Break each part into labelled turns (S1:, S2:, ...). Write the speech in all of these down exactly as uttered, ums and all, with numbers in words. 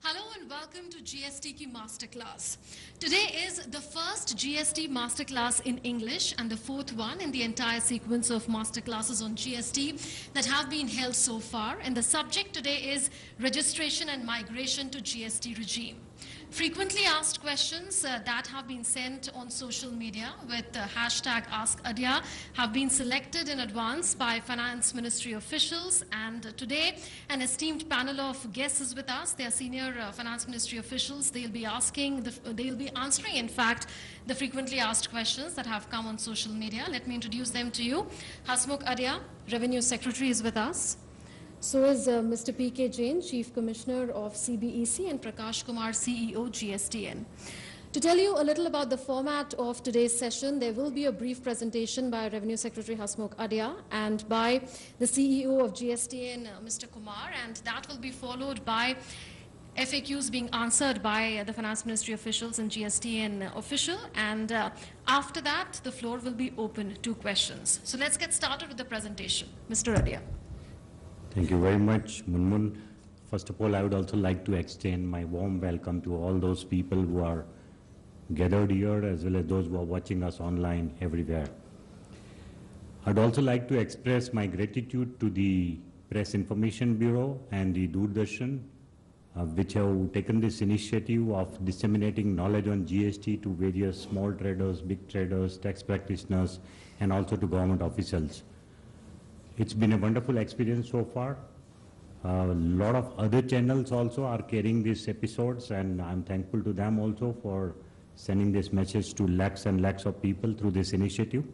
S1: Hello and welcome to G S T Ki Masterclass. Today is the first G S T Masterclass in English and the fourth one in the entire sequence of masterclasses on G S T that have been held so far. And the subject today is registration and migration to G S T regime. Frequently asked questions uh, that have been sent on social media with the hashtag Ask Adhia have been selected in advance by Finance Ministry officials, and uh, today an esteemed panel of guests is with us. They are senior uh, Finance Ministry officials. They'll be asking, the, they'll be answering in fact the frequently asked questions that have come on social media. Let me introduce them to you. Hasmukh Adhia, Revenue Secretary, is with us. So is uh, Mister P K Jain, Chief Commissioner of C B E C, and Prakash Kumar, C E O, G S T N. To tell you a little about the format of today's session, there will be a brief presentation by Revenue Secretary Hasmukh Adhia and by the C E O of G S T N, uh, Mister Kumar, and that will be followed by F A Qs being answered by uh, the Finance Ministry officials and G S T N uh, official, and uh, after that, the floor will be open to questions. So let's get started with the presentation. Mister Adhia.
S2: Thank you very much, Munmun. First of all, I would also like to extend my warm welcome to all those people who are gathered here, as well as those who are watching us online everywhere. I'd also like to express my gratitude to the Press Information Bureau and the Doordarshan, uh, which have taken this initiative of disseminating knowledge on G S T to various small traders, big traders, tax practitioners, and also to government officials. It's been a wonderful experience so far. A uh, lot of other channels also are carrying these episodes, and I'm thankful to them also for sending this message to lakhs and lakhs of people through this initiative.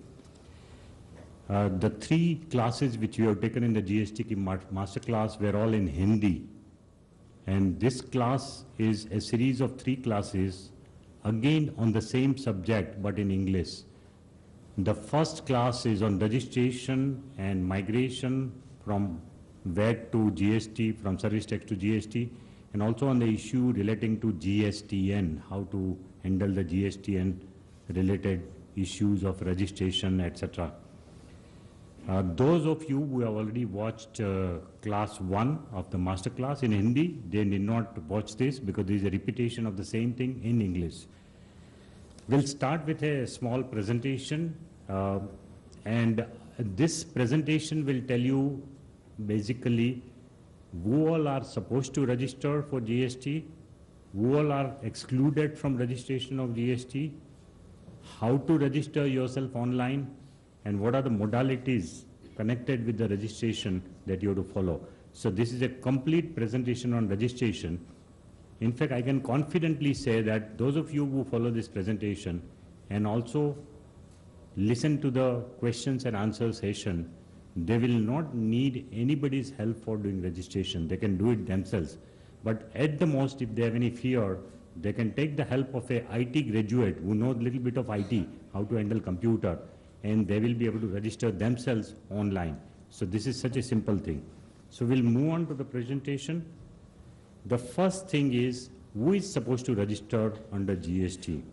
S2: Uh, the three classes which we have taken in the G S T master class were all in Hindi. And this class is a series of three classes, again on the same subject, but in English. The first class is on registration and migration from V A T to G S T, from service tax to G S T, and also on the issue relating to G S T N, how to handle the G S T N related issues of registration, et cetera. Uh, those of you who have already watched uh, class one of the master class in Hindi, they need not watch this because there is a repetition of the same thing in English. We'll start with a small presentation, uh, and this presentation will tell you basically who all are supposed to register for G S T, who all are excluded from registration of G S T, how to register yourself online, and what are the modalities connected with the registration that you have to follow. So this is a complete presentation on registration. In fact, I can confidently say that those of you who follow this presentation and also listen to the questions and answer session, they will not need anybody's help for doing registration. They can do it themselves. But at the most, if they have any fear, they can take the help of a I T graduate who knows a little bit of I T, how to handle computer, and they will be able to register themselves online. So this is such a simple thing. So we'll move on to the presentation. The first thing is, who is supposed to register under G S T?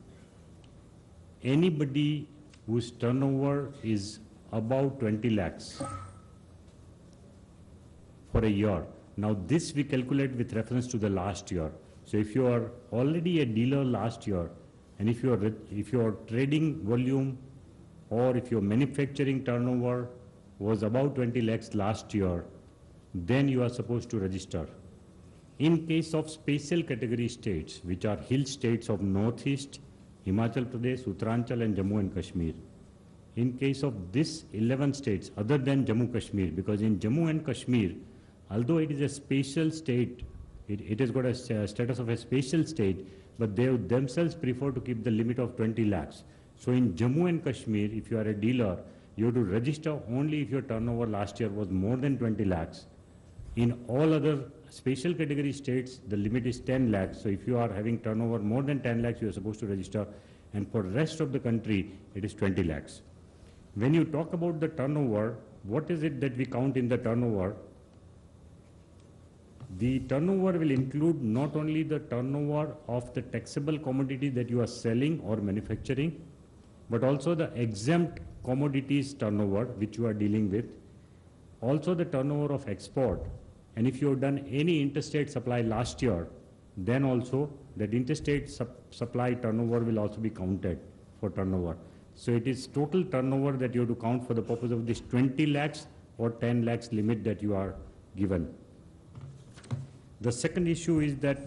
S2: Anybody whose turnover is above twenty lakhs for a year. Now this we calculate with reference to the last year. So if you are already a dealer last year, and if you are, if your trading volume or if your manufacturing turnover was above twenty lakhs last year, then you are supposed to register. In case of special category states, which are hill states of Northeast, Himachal Pradesh, Uttaranchal, and Jammu and Kashmir, in case of this eleven states, other than Jammu Kashmir, because in Jammu and Kashmir, although it is a special state, it, it has got a uh, status of a special state, but they themselves prefer to keep the limit of twenty lakhs. So in Jammu and Kashmir, if you are a dealer, you have to register only if your turnover last year was more than twenty lakhs. In all other special category states, the limit is ten lakhs. So if you are having turnover more than ten lakhs, you are supposed to register. And for the rest of the country, it is twenty lakhs. When you talk about the turnover, what is it that we count in the turnover? The turnover will include not only the turnover of the taxable commodity that you are selling or manufacturing, but also the exempt commodities turnover which you are dealing with, also the turnover of export, and if you have done any interstate supply last year, then also that interstate sup supply turnover will also be counted for turnover. So it is total turnover that you have to count for the purpose of this twenty lakhs or ten lakhs limit that you are given. The second issue is that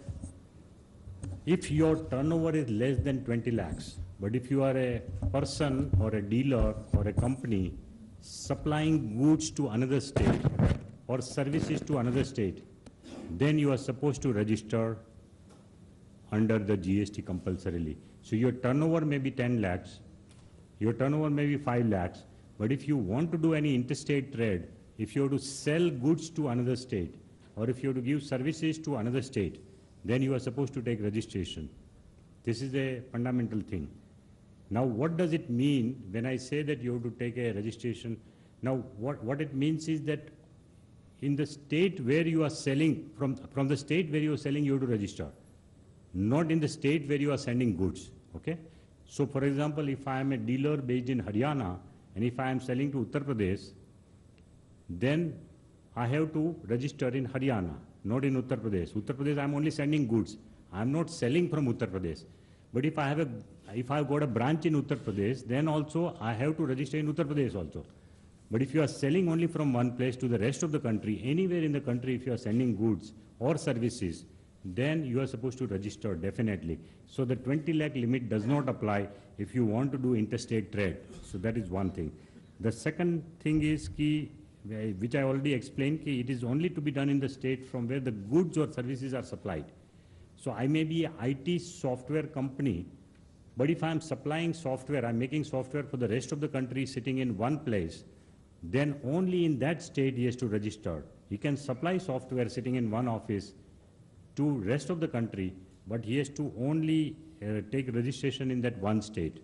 S2: if your turnover is less than twenty lakhs, but if you are a person or a dealer or a company supplying goods to another state or services to another state, then you are supposed to register under the G S T compulsorily. So your turnover may be ten lakhs, your turnover may be five lakhs, but if you want to do any interstate trade, if you have to sell goods to another state, or if you have to give services to another state, then you are supposed to take registration. This is a fundamental thing. Now, what does it mean when I say that you have to take a registration? Now, what, what it means is that in the state where you are selling, from, from the state where you are selling, you have to register, not in the state where you are sending goods, okay? So, for example, if I am a dealer based in Haryana, and if I am selling to Uttar Pradesh, then I have to register in Haryana, not in Uttar Pradesh. Uttar Pradesh, I am only sending goods. I am not selling from Uttar Pradesh. But if I have a, if I have got a branch in Uttar Pradesh, then also I have to register in Uttar Pradesh also. But if you are selling only from one place to the rest of the country, anywhere in the country, if you are sending goods or services, then you are supposed to register definitely. So the twenty lakh limit does not apply if you want to do interstate trade. So that is one thing. The second thing is ki, which I already explained, ki it is only to be done in the state from where the goods or services are supplied. So I may be an I T software company, but if I am supplying software, I am making software for the rest of the country sitting in one place, then only in that state he has to register. He can supply software sitting in one office to rest of the country, but he has to only uh, take registration in that one state.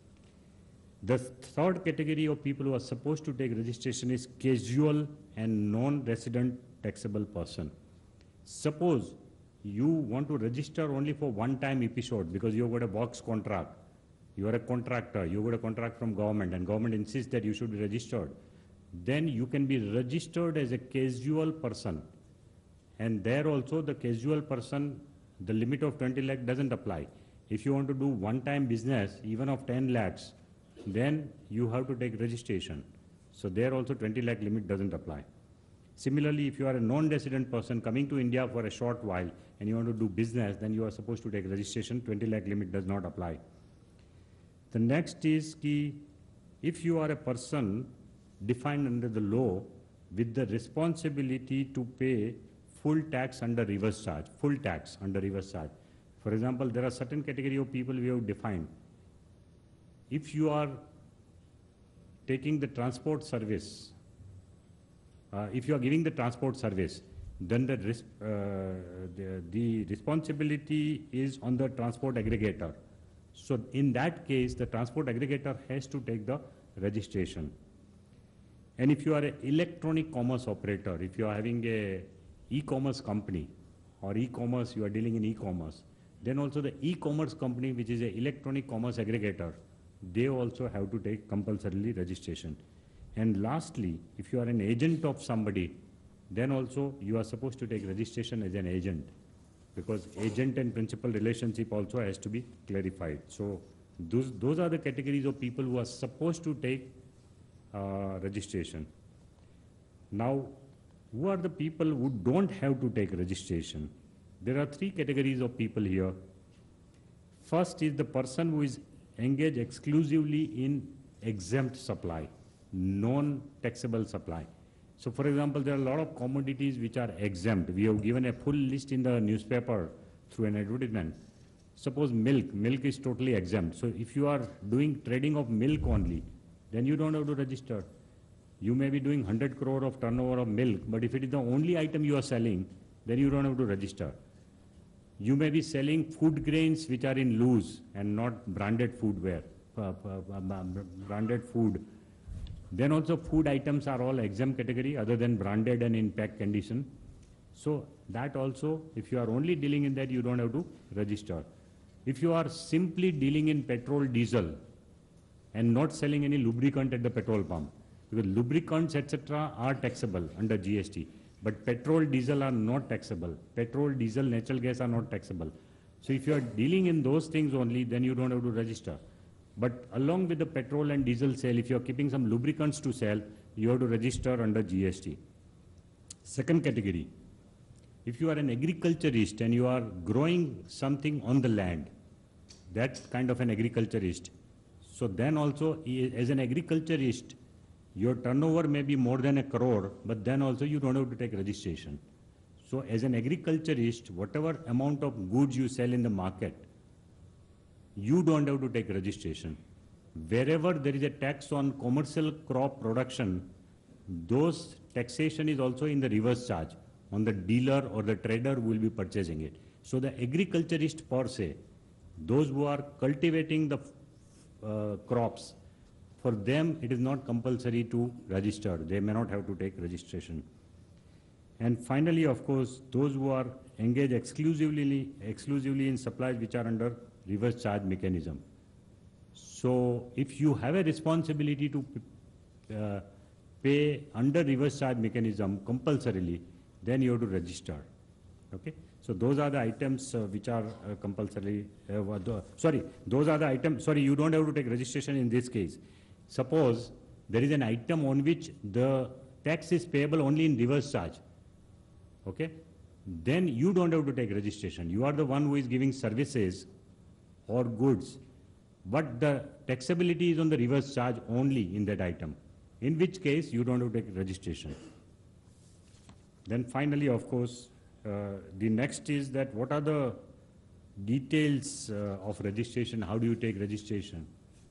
S2: The third category of people who are supposed to take registration is casual and non-resident taxable person. Suppose you want to register only for one-time episode because you've got a box contract, you are a contractor, you've got a contract from government and government insists that you should be registered, then you can be registered as a casual person. And there also the casual person, the limit of twenty lakh doesn't apply. If you want to do one-time business, even of ten lakhs, then you have to take registration. So there also twenty lakh limit doesn't apply. Similarly, if you are a non-resident person coming to India for a short while and you want to do business, then you are supposed to take registration, twenty lakh limit does not apply. The next is ki, if you are a person defined under the law with the responsibility to pay full tax under reverse charge, full tax under reverse charge. For example, there are certain category of people we have defined. If you are taking the transport service, uh, if you are giving the transport service, then the, ris uh, the, the responsibility is on the transport aggregator. So in that case, the transport aggregator has to take the registration. And if you are an electronic commerce operator, if you are having a e-commerce company or e-commerce, you are dealing in e-commerce, then also the e-commerce company, which is an electronic commerce aggregator, they also have to take compulsorily registration. And lastly, if you are an agent of somebody, then also you are supposed to take registration as an agent, because agent and principal relationship also has to be clarified. So those, those are the categories of people who are supposed to take uh, registration. Now, who are the people who don't have to take registration? There are three categories of people here. First is the person who is engaged exclusively in exempt supply, non-taxable supply. So for example, there are a lot of commodities which are exempt. We have given a full list in the newspaper through an advertisement. Suppose milk, milk is totally exempt. So if you are doing trading of milk only, then you don't have to register. You may be doing one hundred crore of turnover of milk, but if it is the only item you are selling, then you don't have to register. You may be selling food grains which are in loose and not branded foodware, uh, uh, uh, branded food. Then also food items are all exempt category other than branded and in pack condition. So that also, if you are only dealing in that, you don't have to register. If you are simply dealing in petrol, diesel and not selling any lubricant at the petrol pump, because lubricants, et cetera are taxable under G S T. But petrol, diesel are not taxable. Petrol, diesel, natural gas are not taxable. So if you are dealing in those things only, then you don't have to register. But along with the petrol and diesel sale, if you are keeping some lubricants to sell, you have to register under G S T. Second category, if you are an agriculturist and you are growing something on the land, that kind of an agriculturist, so then also as an agriculturist, your turnover may be more than a crore, but then also you don't have to take registration. So as an agriculturist, whatever amount of goods you sell in the market, you don't have to take registration. Wherever there is a tax on commercial crop production, those taxation is also in the reverse charge on the dealer or the trader who will be purchasing it. So the agriculturist per se, those who are cultivating the uh, crops, for them it is not compulsory to register. They may not have to take registration. And finally, of course, those who are engaged exclusively, exclusively in supplies which are under reverse charge mechanism. So if you have a responsibility to uh, pay under reverse charge mechanism compulsorily, then you have to register. Okay? So those are the items uh, which are uh, compulsorily, uh, the, sorry, those are the items, sorry, you don't have to take registration in this case. Suppose there is an item on which the tax is payable only in reverse charge. Okay? Then you don't have to take registration. You are the one who is giving services or goods, but the taxability is on the reverse charge only in that item, in which case you don't have to take registration. Then finally, of course, uh, the next is that what are the details uh, of registration? How do you take registration?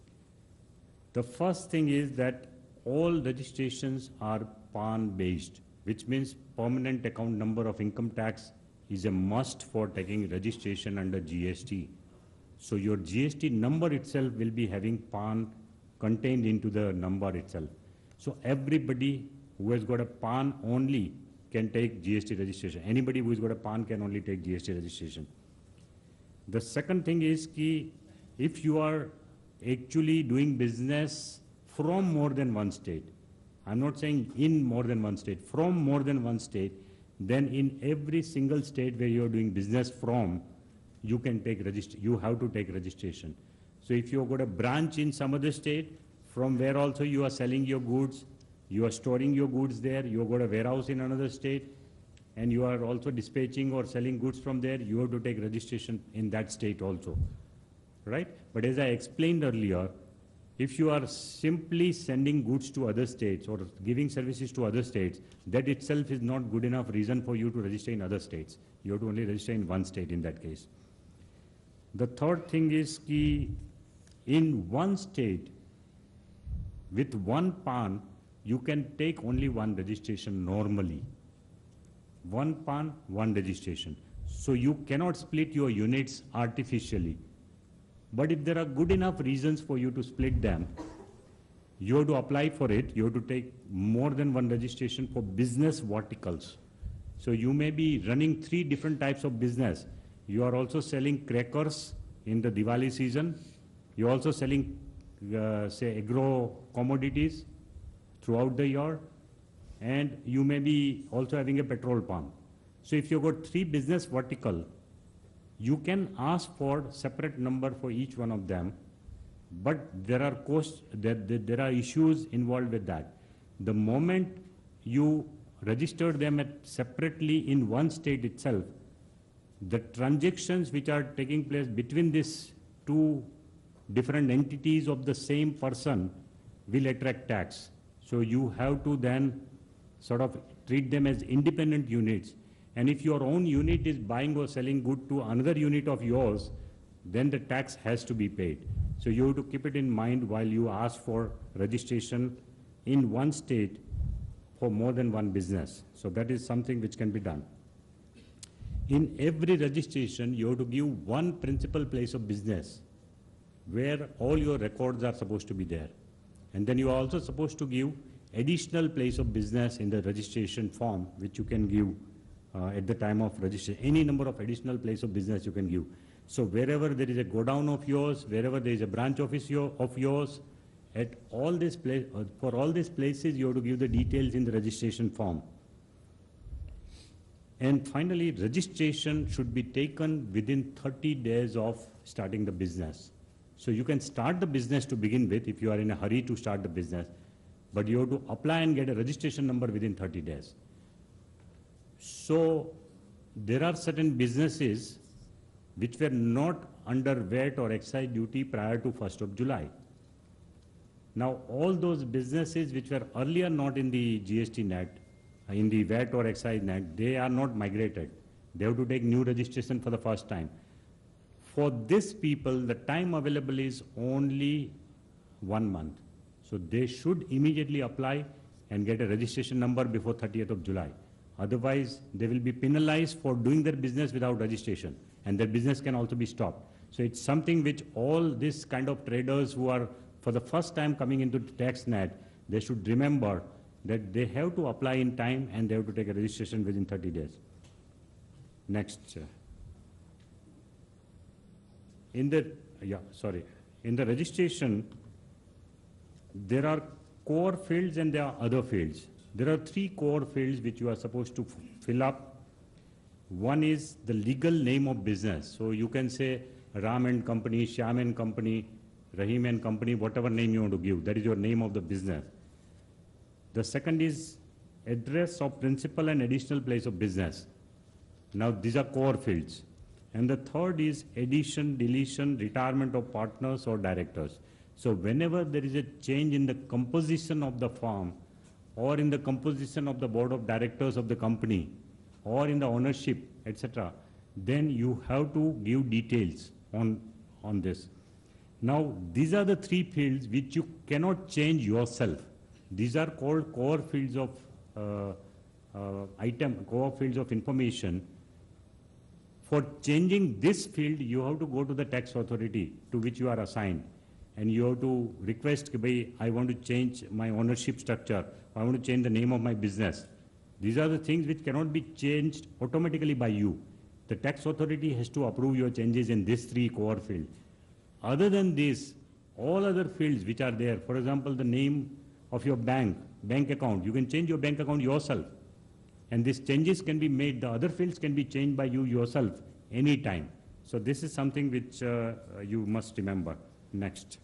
S2: The first thing is that all registrations are P A N based, which means permanent account number of income tax is a must for taking registration under G S T. So your G S T number itself will be having P A N contained into the number itself. So everybody who has got a P A N only can take G S T registration. Anybody who has got a P A N can only take G S T registration. The second thing is ki if you are actually doing business from more than one state, I'm not saying in more than one state, from more than one state, then in every single state where you're doing business from, you can take register, you have to take registration. So if you've got a branch in some other state, from where also you are selling your goods, you are storing your goods there, you've got a warehouse in another state, and you are also dispatching or selling goods from there, you have to take registration in that state also, right? But as I explained earlier, if you are simply sending goods to other states or giving services to other states, that itself is not good enough reason for you to register in other states. You have to only register in one state in that case. The third thing is ki in one state, with one P A N, you can take only one registration normally. One P A N, one registration. So you cannot split your units artificially. But if there are good enough reasons for you to split them, you have to apply for it. You have to take more than one registration for business verticals. So you may be running three different types of business. You are also selling crackers in the Diwali season. You are also selling, uh, say, agro commodities throughout the year. And you may be also having a petrol pump. So if you've got three business vertical, you can ask for separate number for each one of them, but there are costs, there, there, there are issues involved with that. The moment you register them at separately in one state itself, the transactions which are taking place between these two different entities of the same person will attract tax. So you have to then sort of treat them as independent units. And if your own unit is buying or selling good to another unit of yours, then the tax has to be paid. So you have to keep it in mind while you ask for registration in one state for more than one business. So that is something which can be done. In every registration, you have to give one principal place of business where all your records are supposed to be there. And then you are also supposed to give additional place of business in the registration form, which you can give Uh, at the time of registration. Any number of additional place of business you can give. So wherever there is a godown of yours, wherever there is a branch office your, of yours, at all this place, uh, for all these places you have to give the details in the registration form. And finally, registration should be taken within thirty days of starting the business. So you can start the business to begin with if you are in a hurry to start the business, but you have to apply and get a registration number within thirty days. So there are certain businesses which were not under V A T or excise duty prior to first of July. Now all those businesses which were earlier not in the G S T net, in the V A T or excise net, they are not migrated. They have to take new registration for the first time. For these people, the time available is only one month. So they should immediately apply and get a registration number before thirtieth of July. Otherwise, they will be penalized for doing their business without registration, and their business can also be stopped. So it's something which all this kind of traders who are for the first time coming into the tax net, they should remember that they have to apply in time and they have to take a registration within thirty days. Next. In the, yeah, sorry. In the registration, there are core fields and there are other fields. There are three core fields which you are supposed to fill up. One is the legal name of business. So you can say Ram and Company, Shyam and Company, Rahim and Company, whatever name you want to give. That is your name of the business. The second is address of principal and additional place of business. Now these are core fields. And the third is addition, deletion, retirement of partners or directors. So whenever there is a change in the composition of the firm or in the composition of the board of directors of the company or in the ownership, et cetera, then you have to give details on, on this. Now these are the three fields which you cannot change yourself. These are called core fields of uh, uh, item, core fields of information. For changing this field, you have to go to the tax authority to which you are assigned, and you have to request, I want to change my ownership structure, I want to change the name of my business. These are the things which cannot be changed automatically by you. The tax authority has to approve your changes in these three core fields. Other than this, all other fields which are there, for example, the name of your bank, bank account, you can change your bank account yourself. And these changes can be made, the other fields can be changed by you yourself anytime. So this is something which uh, you must remember. Next.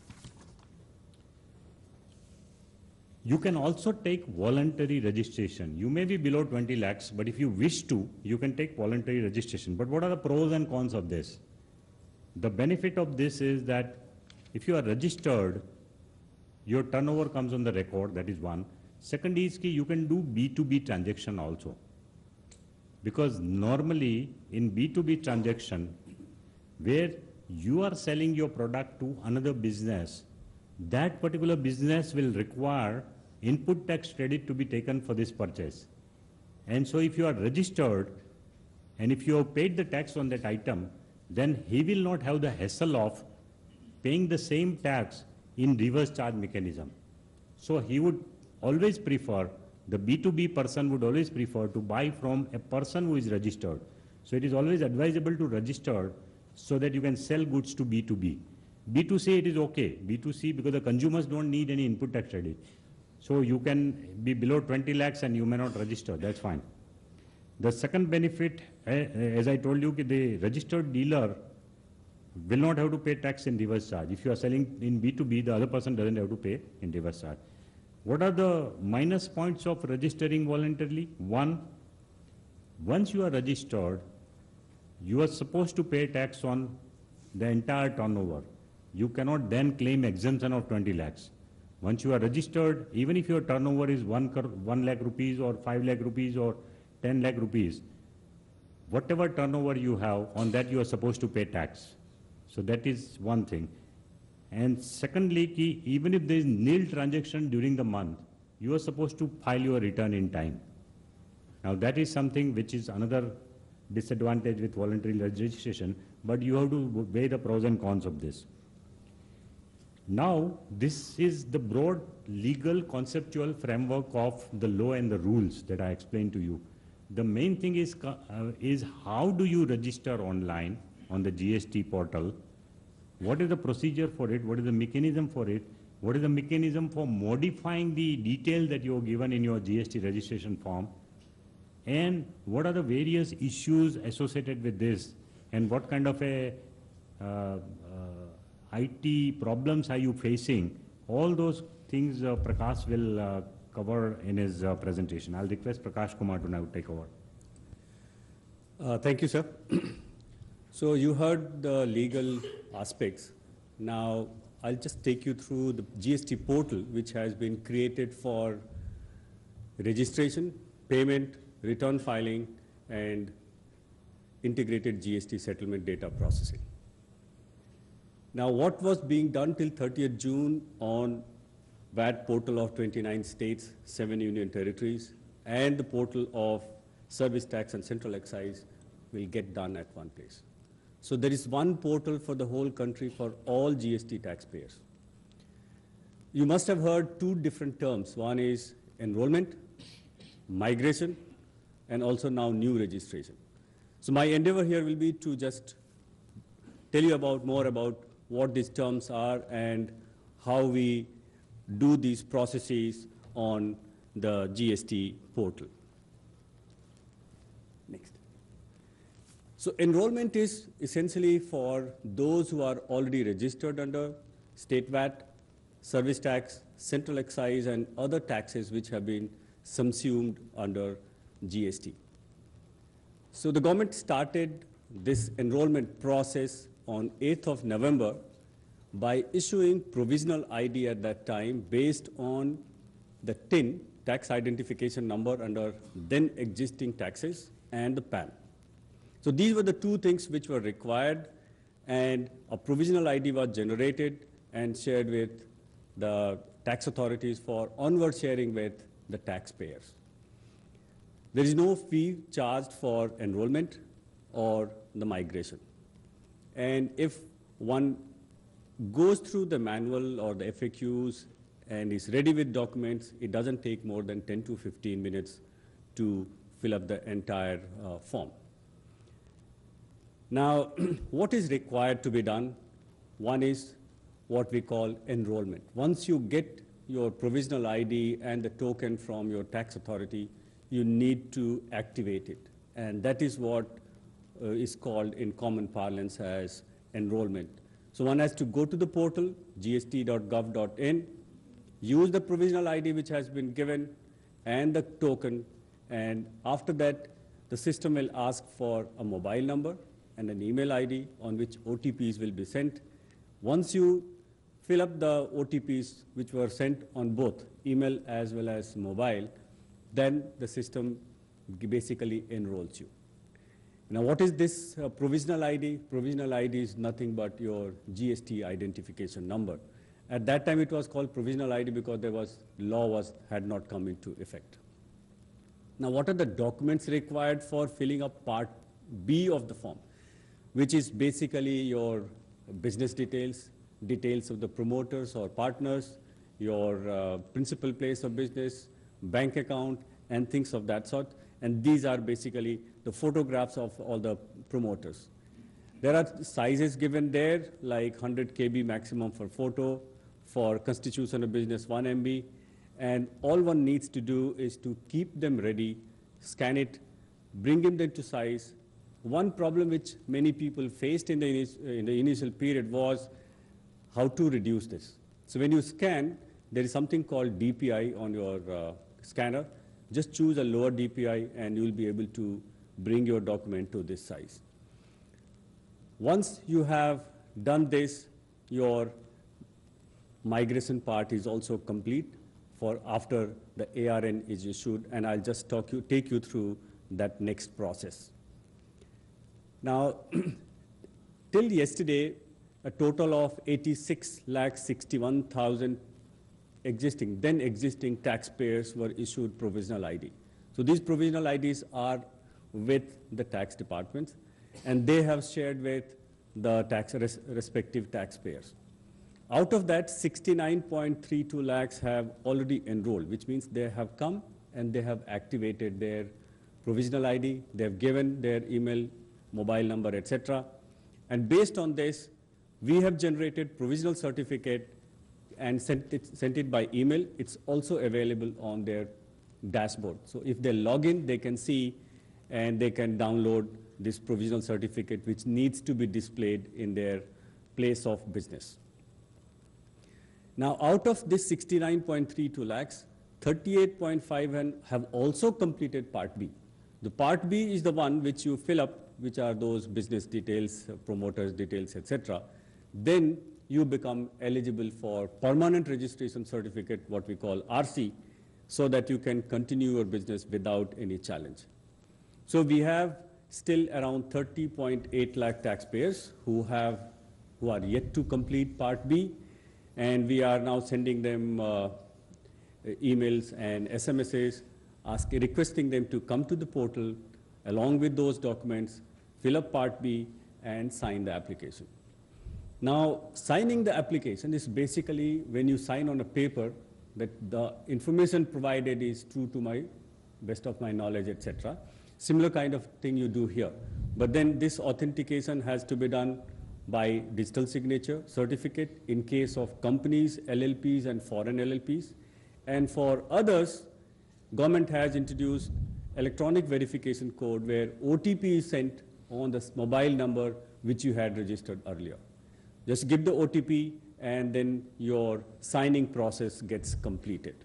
S2: You can also take voluntary registration. You may be below twenty lakhs, but if you wish to, you can take voluntary registration. But what are the pros and cons of this? The benefit of this is that if you are registered, your turnover comes on the record, that is one. Second is that you can do B two B transaction also. Because normally in B two B transaction, where you are selling your product to another business, that particular business will require input tax credit to be taken for this purchase. And so if you are registered and if you have paid the tax on that item, then he will not have the hassle of paying the same tax in reverse charge mechanism. So he would always prefer, the B two B person would always prefer to buy from a person who is registered. So it is always advisable to register so that you can sell goods to B two B. B two C it is okay, B two C because the consumers don't need any input tax credit. So you can be below twenty lakhs and you may not register, that's fine. The second benefit, as I told you, the registered dealer will not have to pay tax in reverse charge. If you are selling in B two B, the other person doesn't have to pay in reverse charge. What are the minus points of registering voluntarily? One, once you are registered, you are supposed to pay tax on the entire turnover. You cannot then claim exemption of twenty lakhs. Once you are registered, even if your turnover is one, one lakh rupees or five lakh rupees or ten lakh rupees, whatever turnover you have, on that you are supposed to pay tax. So that is one thing. And secondly, ki, even if there is nil transaction during the month, you are supposed to file your return in time. Now that is something which is another disadvantage with voluntary registration, but you have to weigh the pros and cons of this. Now, this is the broad legal conceptual framework of the law and the rules that I explained to you. The main thing is, uh, is how do you register online on the G S T portal? What is the procedure for it? What is the mechanism for it? What is the mechanism for modifying the detail that you have given in your G S T registration form? And what are the various issues associated with this? And what kind of a uh, uh, I T problems are you facing? All those things uh, Prakash will uh, cover in his uh, presentation. I'll request Prakash Kumar to now take over.
S3: Uh, thank you, sir. So you heard the legal aspects. Now I'll just take you through the G S T portal, which has been created for registration, payment, return filing, and integrated G S T settlement data processing. Now, what was being done till thirtieth June on V A T portal of twenty-nine states, seven union territories, and the portal of service tax and central excise will get done at one place. So there is one portal for the whole country for all G S T taxpayers. You must have heard two different terms. One is enrollment, migration, and also now new registration. So my endeavor here will be to just tell you about more about what these terms are and how we do these processes on the G S T portal. Next. So enrollment is essentially for those who are already registered under state V A T, service tax, central excise, and other taxes which have been subsumed under G S T. So the government started this enrollment process on eighth of November by issuing provisional I D at that time based on the T I N, tax identification number under then existing taxes, and the P A N. So these were the two things which were required, and a provisional I D was generated and shared with the tax authorities for onward sharing with the taxpayers. There is no fee charged for enrollment or the migration. And if one goes through the manual or the F A Qs and is ready with documents, it doesn't take more than ten to fifteen minutes to fill up the entire uh, form. Now, what is required to be done? One is what we call enrollment. Once you get your provisional I D and the token from your tax authority, you need to activate it. And that is what uh, is called in common parlance as enrollment. So one has to go to the portal, G S T dot gov dot in, use the provisional I D which has been given and the token, and after that, the system will ask for a mobile number and an email I D on which O T Ps will be sent. Once you fill up the O T Ps which were sent on both email as well as mobile, then the system basically enrolls you. Now, what is this uh, provisional I D? Provisional I D is nothing but your G S T identification number. At that time, it was called provisional I D because there was law was had not come into effect. Now, what are the documents required for filling up Part B of the form, which is basically your business details, details of the promoters or partners, your uh, principal place of business, bank account, and things of that sort. And these are basically the photographs of all the promoters. There are sizes given there, like one hundred K B maximum for photo, for constitution of business one M B, and all one needs to do is to keep them ready, scan it, bring them into size. One problem which many people faced in the, in the initial period was how to reduce this. So when you scan, there is something called D P I on your uh, scanner. Just choose a lower D P I and you will be able to bring your document to this size. Once you have done this, your migration part is also complete for after the A R N is issued, and I'll just talk you, take you through that next process. Now, till yesterday, a total of eighty-six lakh sixty-one thousand existing, then existing taxpayers were issued provisional I D. So these provisional I Ds are with the tax departments, and they have shared with the tax res respective taxpayers. Out of that, sixty-nine point three two lakhs have already enrolled, which means they have come and they have activated their provisional I D, they have given their email, mobile number, et cetera. And based on this, we have generated provisional certificate and sent it, sent it by email. It's also available on their dashboard. So if they log in, they can see and they can download this provisional certificate, which needs to be displayed in their place of business. Now, out of this sixty-nine point three two lakhs, thirty-eight point five have also completed Part B. The Part B is the one which you fill up, which are those business details, uh, promoters details, et cetera. Then you become eligible for permanent registration certificate, what we call R C, so that you can continue your business without any challenge. So we have still around thirty point eight lakh taxpayers who have, who are yet to complete Part B, and we are now sending them uh, emails and S M Ses asking, requesting them to come to the portal along with those documents, fill up Part B, and sign the application. Now, signing the application is basically when you sign on a paper that the information provided is true to my best of my knowledge, et cetera. Similar kind of thing you do here. But then this authentication has to be done by digital signature certificate in case of companies, L L Ps, and foreign L L Ps. And for others, government has introduced electronic verification code where O T P is sent on the mobile number which you had registered earlier. Just give the O T P and then your signing process gets completed.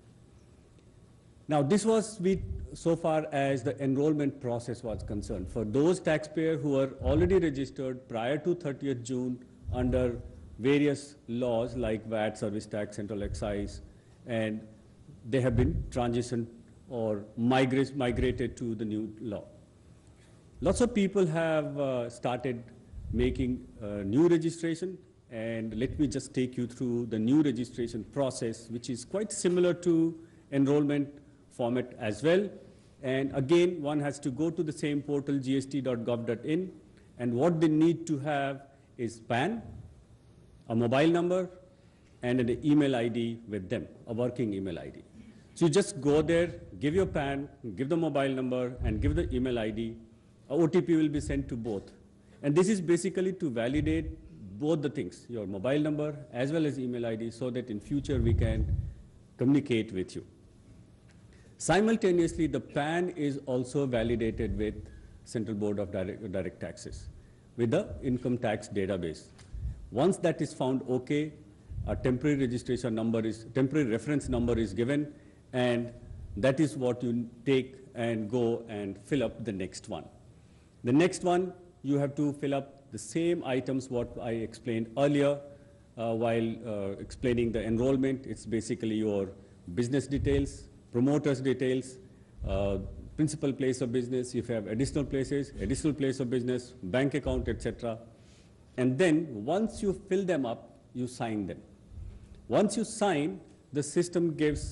S3: Now, this was with, so far as the enrollment process was concerned. For those taxpayers who are already registered prior to thirtieth June under various laws like V A T, service tax, central excise, and they have been transitioned or migrate, migrated to the new law. Lots of people have uh, started making uh, new registration, and let me just take you through the new registration process, which is quite similar to enrollment format as well. And again, one has to go to the same portal, G S T dot gov dot in, and what they need to have is P A N, a mobile number, and an email I D with them, a working email I D. So you just go there, give your P A N, give the mobile number, and give the email I D. A O T P will be sent to both. And this is basically to validate both the things, your mobile number as well as email I D, so that in future we can communicate with you. Simultaneously, the P A N is also validated with Central Board of Direct, Direct Taxes, with the income tax database. Once that is found okay, a temporary registration number is, temporary reference number is given, and that is what you take and go and fill up the next one. The next one, you have to fill up the same items what I explained earlier uh, while uh, explaining the enrollment. It's basically your business details, promoters details, uh, principal place of business, if you have additional places, additional place of business, bank account, et cetera. And then once you fill them up, you sign them. Once you sign, the system gives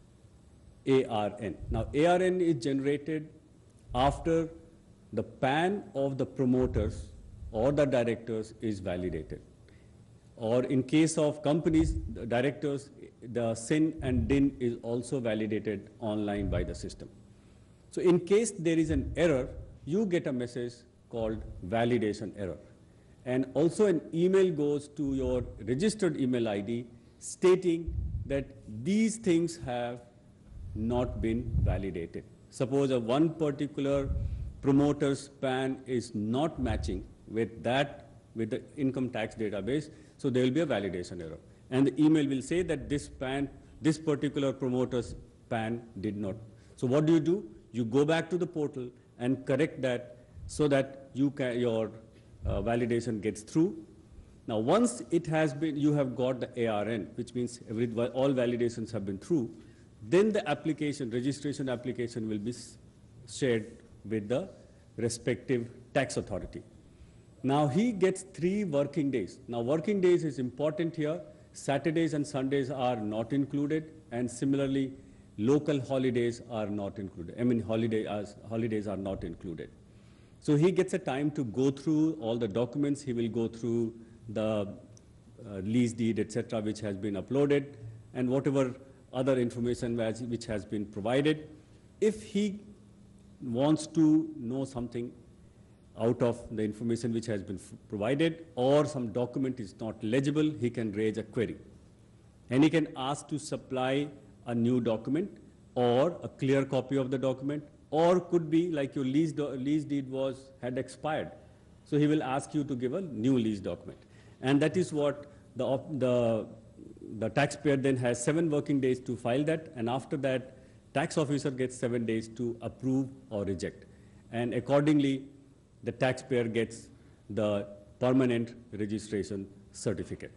S3: A R N. Now, A R N is generated after the P A N of the promoters or the directors is validated. Or in case of companies, the directors, the S I N and D I N is also validated online by the system. So in case there is an error, you get a message called validation error. And also an email goes to your registered email I D stating that these things have not been validated. Suppose a one particular promoter's P A N is not matching with that, with the income tax database, so there will be a validation error. And the email will say that this P A N, this particular promoter's P A N did not. So what do you do? You go back to the portal and correct that so that you can, your uh, validation gets through. Now, once it has been, you have got the A R N, which means every, all validations have been through, then the application, registration application will be shared with the respective tax authority. Now, he gets three working days. Now, working days is important here. Saturdays and Sundays are not included, and similarly, local holidays are not included. I mean, holiday, as, holidays are not included. So he gets a time to go through all the documents. He will go through the uh, lease deed, et cetera, which has been uploaded, and whatever other information which has been provided. If he wants to know something out of the information which has been provided, or some document is not legible, he can raise a query. And he can ask to supply a new document or a clear copy of the document, or could be like your lease, lease deed was, had expired. So he will ask you to give a new lease document. And that is what the, the, the taxpayer then has seven working days to file that, and after that, tax officer gets seven days to approve or reject. And accordingly, the taxpayer gets the permanent registration certificate.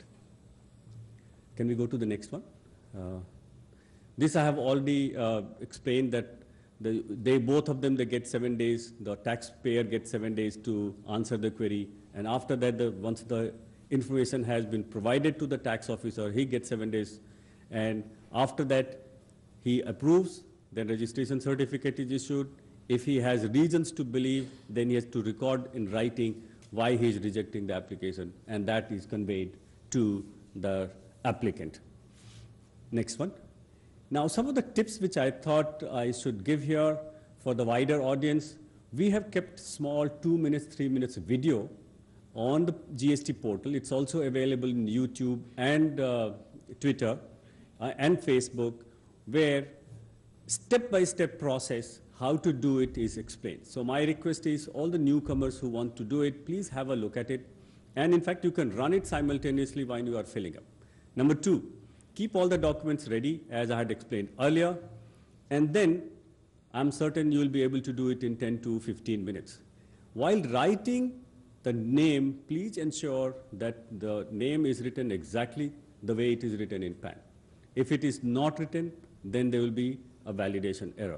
S3: Can we go to the next one? Uh, this I have already uh, explained that the, they both of them, they get seven days. The taxpayer gets seven days to answer the query. And after that, the, once the information has been provided to the tax officer, he gets seven days. And after that, he approves, then registration certificate is issued. If he has reasons to believe, then he has to record in writing why he is rejecting the application, and that is conveyed to the applicant. Next one. Now, some of the tips which I thought I should give here for the wider audience, we have kept small two minutes, three minutes video on the G S T portal. It's also available in YouTube and uh, Twitter uh, and Facebook, where step-by-step process, how to do it is explained. So my request is all the newcomers who want to do it, please have a look at it. And in fact, you can run it simultaneously while you are filling up. Number two, keep all the documents ready, as I had explained earlier. And then I'm certain you'll be able to do it in ten to fifteen minutes. While writing the name, please ensure that the name is written exactly the way it is written in P A N. If it is not written, then there will be a validation error.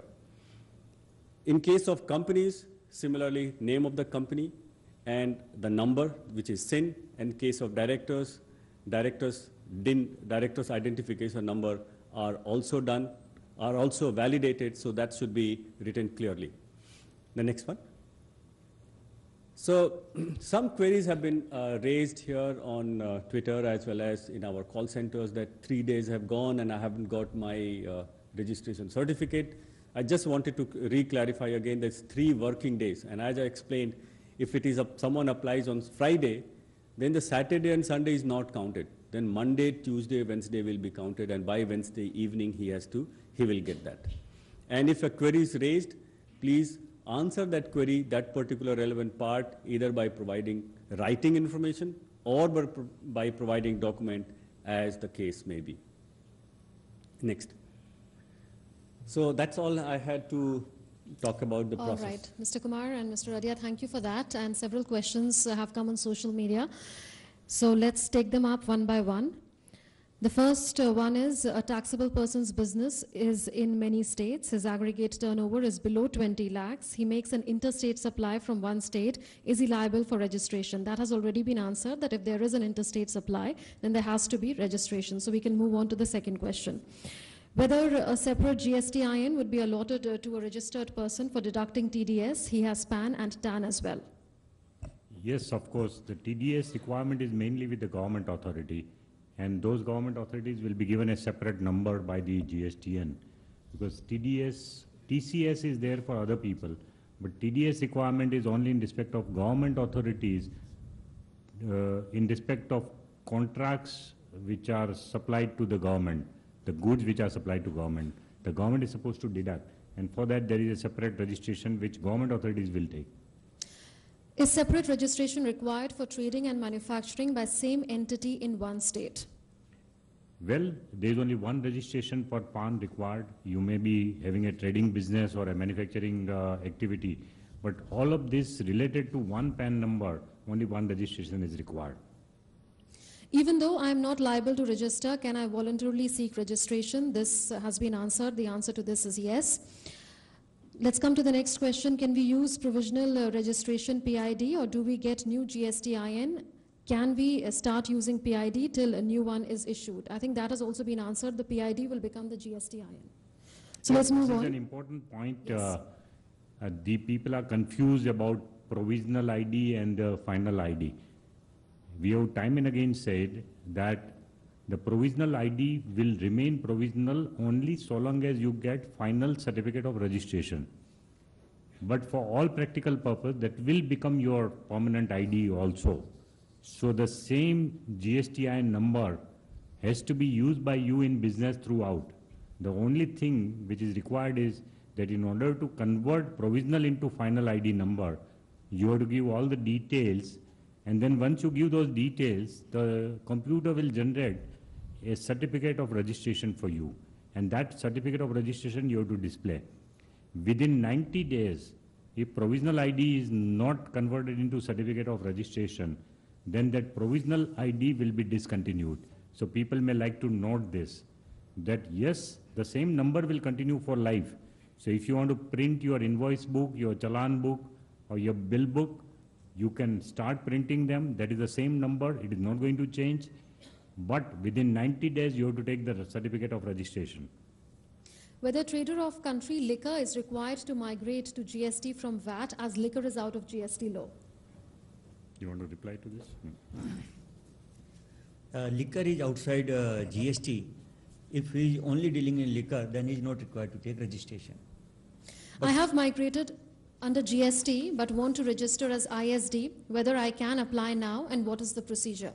S3: In case of companies, similarly, name of the company and the number, which is S I N. In case of directors, directors, D I N, directors identification number are also done, are also validated, so that should be written clearly. The next one. So some queries have been uh, raised here on uh, Twitter as well as in our call centers that three days have gone and I haven't got my uh, registration certificate. I just wanted to re-clarify again, there's three working days. And as I explained, if it is a, someone applies on Friday, then the Saturday and Sunday is not counted. Then Monday, Tuesday, Wednesday will be counted, and by Wednesday evening he has to, he will get that. And if a query is raised, please answer that query, that particular relevant part, either by providing writing information or by, by providing document, as the case may be. Next. So that's all I had to talk about the
S1: all
S3: process.
S1: All right, Mister Kumar and Mister Adhia, thank you for that. And several questions uh, have come on social media. So let's take them up one by one. The first uh, one is a taxable person's business is in many states. His aggregate turnover is below twenty lakhs. He makes an interstate supply from one state. Is he liable for registration? That has already been answered, that if there is an interstate supply, then there has to be registration. So we can move on to the second question. Whether a separate G S T I N would be allotted uh, to a registered person for deducting T D S. He has P A N and T A N as well.
S2: Yes, of course. The T D S requirement is mainly with the government authority, and those government authorities will be given a separate number by the G S T N, because T D S, T C S is there for other people, but T D S requirement is only in respect of government authorities, uh, in respect of contracts which are supplied to the government, the goods which are supplied to government. The government is supposed to deduct, and for that there is a separate registration which government authorities will take.
S1: Is separate registration required for trading and manufacturing by same entity in one state?
S2: Well, there is only one registration for P A N required. You may be having a trading business or a manufacturing uh, activity, but all of this related to one P A N number, only one registration is required.
S1: Even though I am not liable to register, can I voluntarily seek registration? This has been answered. The answer to this is yes. Let's come to the next question. Can we use provisional uh, registration P I D, or do we get new G S T I N? Can we uh, start using P I D till a new one is issued? I think that has also been answered. The P I D will become the G S T I N. So
S2: yes,
S1: let's move
S2: this
S1: on.
S2: This is an important point.
S1: Yes.
S2: Uh, uh, the people are confused about provisional I D and uh, final I D. We have time and again said that the provisional I D will remain provisional only so long as you get final certificate of registration. But for all practical purpose, that will become your permanent I D also. So the same G S T I N number has to be used by you in business throughout. The only thing which is required is that in order to convert provisional into final I D number, you have to give all the details, and then once you give those details, the computer will generate a certificate of registration for you, and that certificate of registration you have to display. Within ninety days, if provisional I D is not converted into certificate of registration, then that provisional I D will be discontinued. So people may like to note this, that yes, the same number will continue for life. So if you want to print your invoice book, your challan book, or your bill book, you can start printing them. That is the same number. It is not going to change. But within ninety days, you have to take the certificate of registration.
S1: Whether trader of country liquor is required to migrate to G S T from V A T as liquor is out of G S T law?
S2: You want to reply to this? Hmm.
S4: Uh, liquor is outside uh, G S T. If he is only dealing in liquor, then he is not required to take registration.
S1: I have migrated under G S T but want to register as I S D. Whether I can apply now and what is the procedure?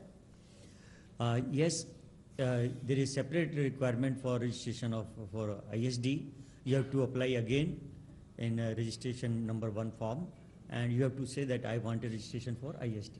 S4: Uh, yes, uh, there is separate requirement for registration of for I S D. You have to apply again in uh, registration number one form, and you have to say that I want a registration for I S D.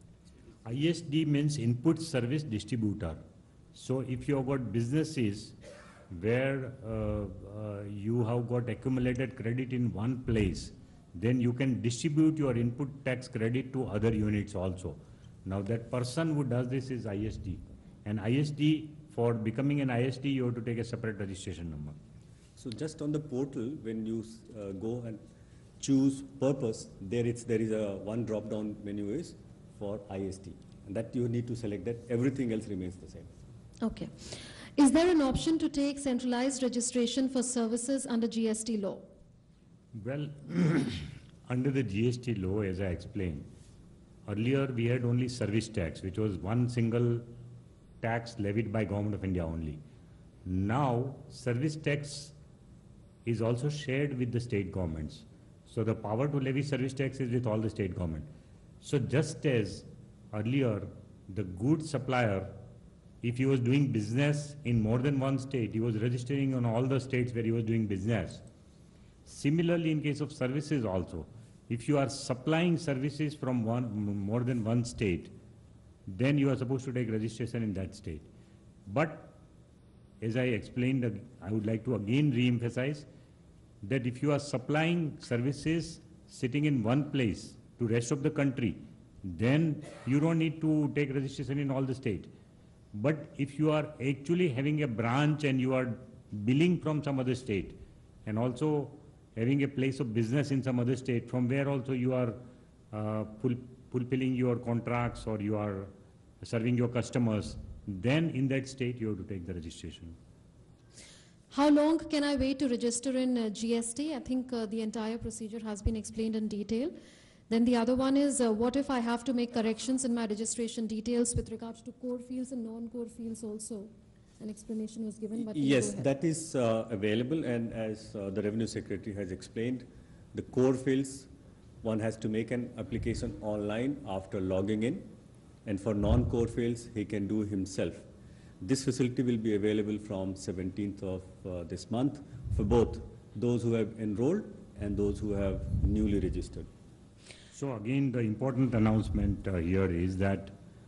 S2: I S D means input service distributor. So if you have got businesses where uh, uh, you have got accumulated credit in one place, then you can distribute your input tax credit to other units also. Now that person who does this is I S D. And I S D, for becoming an I S D, you have to take a separate registration number.
S3: So just on the portal, when you uh, go and choose purpose, there, it's, there is a one drop-down menu is for I S D. And that you need to select that. Everything else remains the same.
S1: Okay. Is there an option to take centralized registration for services under G S T law?
S2: Well, under the G S T law, as I explained, earlier we had only service tax, which was one single tax levied by Government of India only. Now, service tax is also shared with the state governments. So the power to levy service tax is with all the state government. So just as earlier, the goods supplier, if he was doing business in more than one state, he was registering on all the states where he was doing business. Similarly, in case of services also, if you are supplying services from one, more than one state, then you are supposed to take registration in that state. But as I explained, I would like to again re-emphasize that if you are supplying services sitting in one place to rest of the country, then you don't need to take registration in all the state. But if you are actually having a branch and you are billing from some other state and also having a place of business in some other state from where also you are uh, full, fulfilling your contracts or you are serving your customers, then in that state you have to take the registration.
S1: How long can I wait to register in uh, G S T? I think uh, the entire procedure has been explained in detail. Then the other one is, uh, what if I have to make corrections in my registration details with regards to core fields and non-core fields also? An explanation was given, but
S3: yes, that is uh, available, and as uh, the Revenue Secretary has explained, the core fields, one has to make an application online after logging in, and for non-core fields, he can do himself. This facility will be available from seventeenth of uh, this month for both those who have enrolled and those who have newly registered.
S2: So again, the important announcement uh, here is that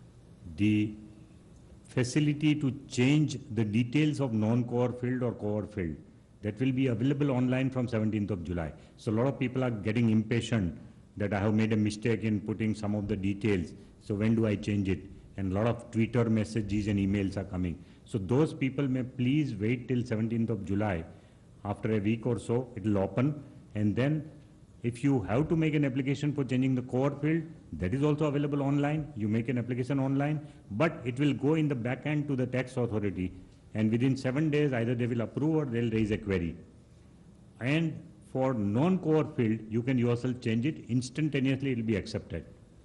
S2: the facility to change the details of non-core field or core field, that will be available online from seventeenth of July. So a lot of people are getting impatient that I have made a mistake in putting some of the details. So when do I change it? And a lot of Twitter messages and emails are coming. So those people may please wait till seventeenth of July. After a week or so, it will open, and then if you have to make an application for changing the core field, that is also available online. You make an application online, but it will go in the back end to the tax authority, and within seven days, either they will approve or they'll raise a query. And for non-core field, you can yourself change it. Instantaneously, it will be accepted.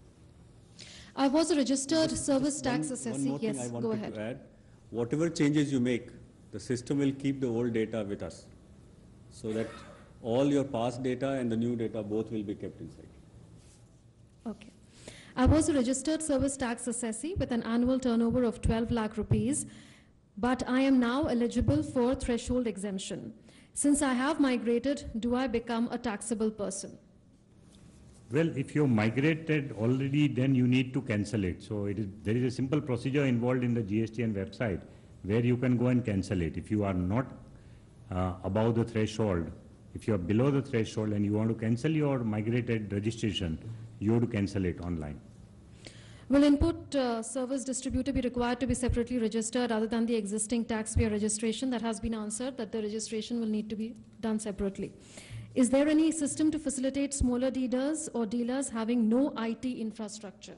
S1: I was a registered
S3: Just-
S1: service
S3: just
S1: tax
S3: one-
S1: assessee.
S3: One more
S1: Yes,
S3: thing I
S1: go
S3: wanted
S1: ahead.
S3: to add. Whatever changes you make, the system will keep the old data with us, so that all your past data and the new data both will be kept inside.
S1: Okay. I was a registered service tax assessee with an annual turnover of twelve lakh rupees. but I am now eligible for threshold exemption. Since I have migrated, do I become a taxable person?
S2: Well, if you migrated already, then you need to cancel it. So it is, there is a simple procedure involved in the G S T N website where you can go and cancel it. If you are not uh, above the threshold, if you are below the threshold and you want to cancel your migrated registration, you have to cancel it online.
S1: Will input uh, service distributor be required to be separately registered other than the existing taxpayer registration? That has been answered, that the registration will need to be done separately. Is there any system to facilitate smaller dealers or dealers having no I T infrastructure?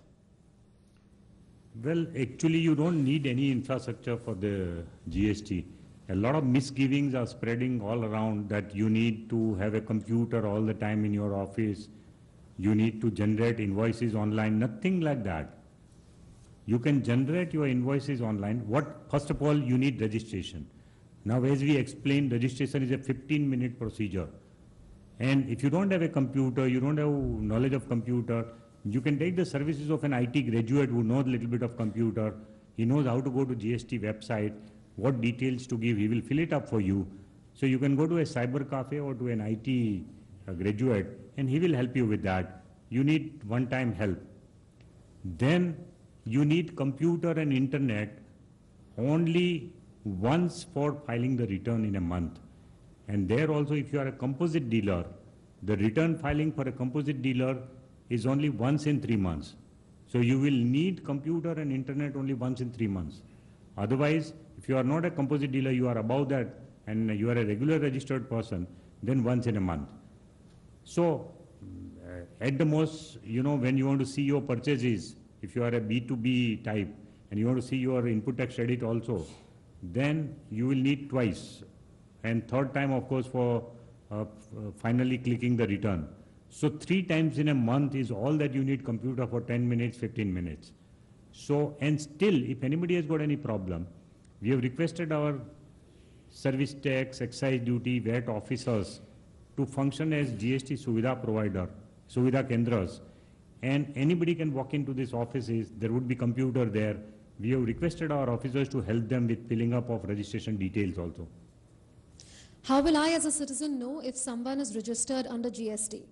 S2: Well, actually, you don't need any infrastructure for the G S T. A lot of misgivings are spreading all around that you need to have a computer all the time in your office. You need to generate invoices online. Nothing like that. You can generate your invoices online. What, first of all, you need registration. Now, as we explained, registration is a fifteen minute procedure. And if you don't have a computer, you don't have knowledge of computer, you can take the services of an I T graduate who knows a little bit of computer. He knows how to go to G S T website, what details to give. He will fill it up for you. So you can go to a cyber cafe or to an I T graduate and he will help you with that. You need one-time help. Then you need computer and internet only once for filing the return in a month. And there also, if you are a composite dealer, the return filing for a composite dealer is only once in three months. So you will need computer and internet only once in three months. Otherwise, if you are not a composite dealer, you are above that and you are a regular registered person, then once in a month. So uh, at the most, you know, when you want to see your purchases, if you are a B two B type and you want to see your input tax credit also, then you will need twice. And third time, of course, for uh, uh, finally clicking the return. So three times in a month is all that you need computer for ten minutes, fifteen minutes. So, and still, if anybody has got any problem, we have requested our service tax, excise duty, V A T officers to function as G S T Suvidha provider, Suvidha Kendras. And anybody can walk into these offices, there would be computer there. We have requested our officers to help them with filling up of registration details also.
S1: How will I as a citizen know if someone is registered under G S T?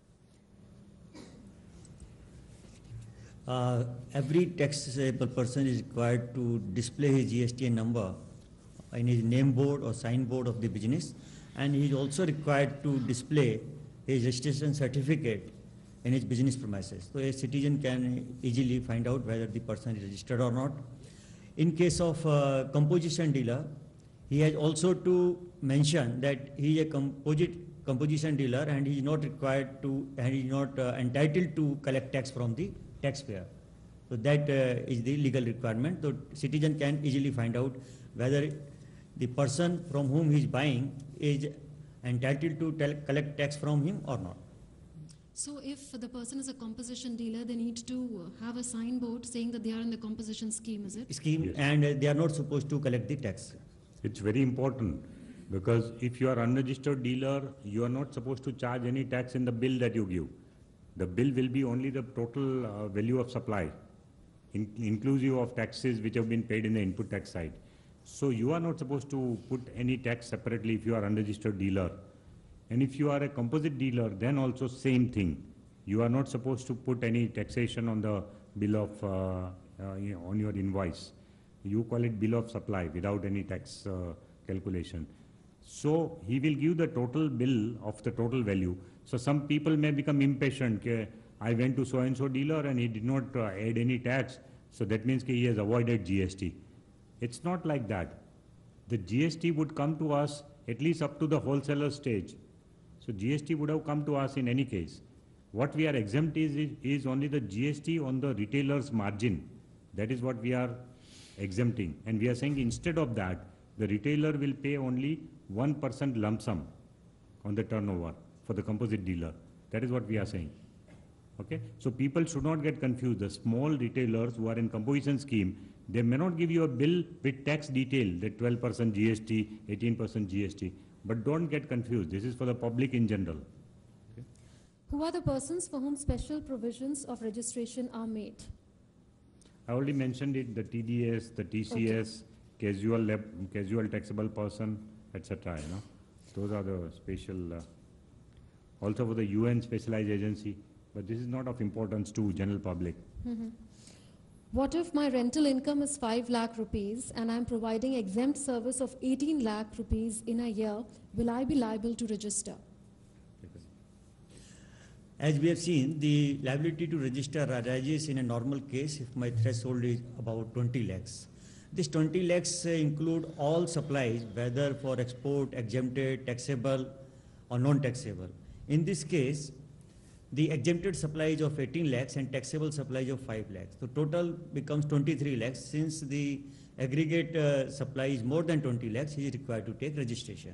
S4: Uh, every taxable person is required to display his G S T N number in his name board or sign board of the business, and he is also required to display his registration certificate in his business premises. So a citizen can easily find out whether the person is registered or not. In case of uh, composition dealer, he has also to mention that he is a composite composition dealer and he is not required to, and he is not uh, entitled to collect tax from the taxpayer. So that uh, is the legal requirement. So citizen can easily find out whether the person from whom he is buying is entitled to collect tax from him or not.
S1: So if the person is a composition dealer, they need to have a signboard saying that they are in the composition scheme, is it?
S4: Scheme,
S2: Yes.
S4: and uh, they are not supposed to collect the tax.
S2: It's very important because if you are unregistered dealer, you are not supposed to charge any tax in the bill that you give. The bill will be only the total uh, value of supply, in, inclusive of taxes which have been paid in the input tax side. So you are not supposed to put any tax separately if you are unregistered dealer. And if you are a composite dealer, then also same thing. You are not supposed to put any taxation on the bill of, uh, uh, you know, on your invoice. You call it bill of supply without any tax uh, calculation. So he will give the total bill of the total value. So some people may become impatient. Ke, I went to so-and-so dealer and he did not uh, add any tax. So that means ke he has avoided G S T. It's not like that. The G S T would come to us at least up to the wholesaler stage. So G S T would have come to us in any case. What we are exempt is, is only the G S T on the retailer's margin. That is what we are exempting. And we are saying instead of that, the retailer will pay only one percent lump sum on the turnover for the composite dealer. That is what we are saying. Okay? So people should not get confused. The small retailers who are in composition scheme, they may not give you a bill with tax detail, that twelve percent G S T, eighteen percent G S T. But don't get confused. This is for the public in general. Okay?
S1: Who are the persons for whom special provisions of registration are made?
S2: I already mentioned it, the T D S, the T C S, casual, lab, casual taxable person, et cetera. You know, those are the special. Uh, also for the U N specialized agency, but this is not of importance to general public.
S1: Mm-hmm. What if my rental income is five lakh rupees and I'm providing exempt service of eighteen lakh rupees in a year? Will I be liable to register?
S4: As we have seen, the liability to register arises in a normal case if my threshold is about twenty lakhs. This twenty lakhs uh, include all supplies, whether for export, exempted, taxable, or non-taxable. In this case, the exempted supplies of eighteen lakhs and taxable supplies of five lakhs. So total becomes twenty-three lakhs. Since the aggregate uh, supply is more than twenty lakhs, he is required to take registration.